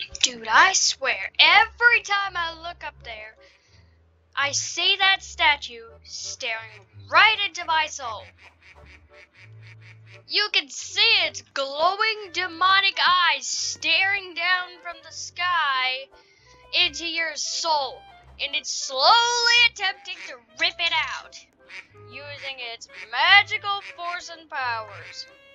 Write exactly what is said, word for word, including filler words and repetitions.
Dude, I swear, every time I look up there, I see that statue staring right into my soul. You can see its glowing demonic eyes staring down from the sky into your soul, and it's slowly attempting to rip it out, using its magical force and powers.